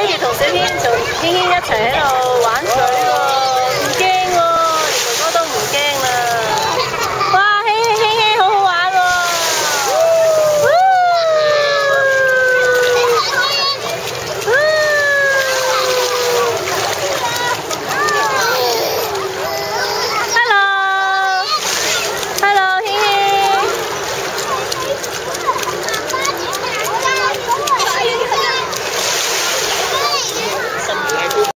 跟住同小軒一齊喺度玩水。